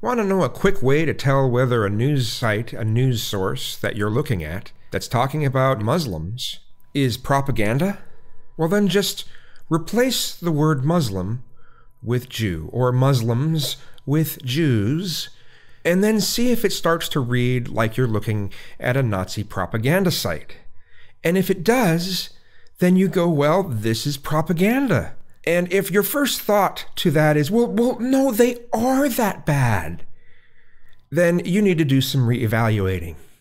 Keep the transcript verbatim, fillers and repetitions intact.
Want to know a quick way to tell whether a news site, a news source that you're looking at, that's talking about Muslims, is propaganda? Well, then just replace the word Muslim with Jew, or Muslims with Jews, and then see if it starts to read like you're looking at a Nazi propaganda site. And if it does, then you go, well, this is propaganda. And if your first thought to that is, well, well, no, they are that bad, then you need to do some reevaluating.